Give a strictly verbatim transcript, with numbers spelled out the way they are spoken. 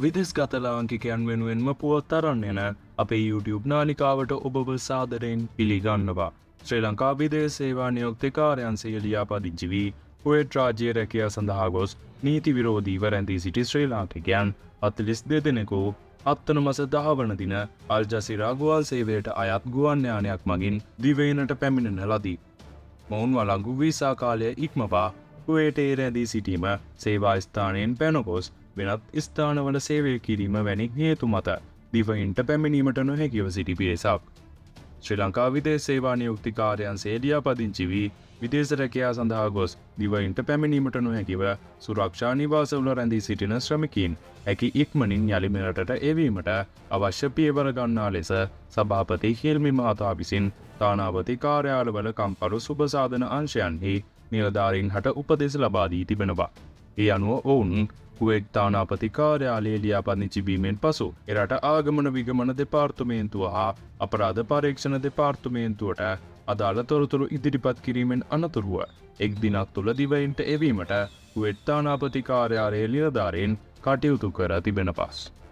විදේශගත ලාංකිකයන් වෙනුවෙන්ම පුවත් තරන්න යන අපේ YouTube නාලිකාවට ඔබව සාදරයෙන් පිළිගන්නවා. ශ්‍රී ලංකා විදේශ සේවා නියුක්තිකාරයන්සේ ලියාපදිංචි වී කුවේට් රාජ්‍ය රැකියාව සඳහා ගොස් නීති විරෝධීව රැඳී සිටි ශ්‍රී ලාංකිකයන් හතළිස් දෙදෙනෙකු හත්වන මස දහ වන දින අල් ජසීරා ගුවන් සේවයට අයත් ගුවන් යානයක් මගින් දිවයිනට පැමිණෙන ලදී. මොවුන් වළංගු වීසා කාලය ඉක්මවා කුවේටේ රැඳී සිටීම, සේවා ස්ථානයෙන් පැන ගොස් වෙනත් ස්ථානවල සේවය කිරීම වැනි හේතු මත දිවයිනට පැමිණීමට නොහැකිව සිටි පිරිසක්. ශ්‍රී ලංකා විදේශ සේවා නියුක්තිකාරයන්සේ ලියාපදිංචි වී විදේශ රැකියාව සඳහා ගොස් දිවයිනට පැමිණීමට නොහැකිව සුරක්ෂා නිවාසවල රැඳී සිටින ශ්‍රමිකයින් හැකි ඉක්මනින් යළි මෙරටට එවීමට අවශ්‍ය පියවර ගන්නා ලෙස සභාපති හිල්මි මහතා විසින් තානාපති කාර්යාලවල කම්කරු සුබසාධන අංශයන්හි නිලධාරීන් හට උපදෙස් ලබා දී තිබෙනවා. ඒ අනුව ඔවුන් කුවේට් තානාපති කාර්යාලයේ ලියාපදිංචි වීමෙන් පසු එරට ආගමන විගමන දෙපාර්තමේන්තුව හා අපරාධ පරීක්ෂණ දෙපාර්තමේන්තුවට අදාළ තොරතුරු ඉදිරිපත් කිරීමෙන් අනතුරුව එක් දිනක් තුළ දිවයිනට එවීමට කුවේට් තානාපති කාර්යාලයේ නිලධාරීන් කටයුතු කර තිබෙන පස්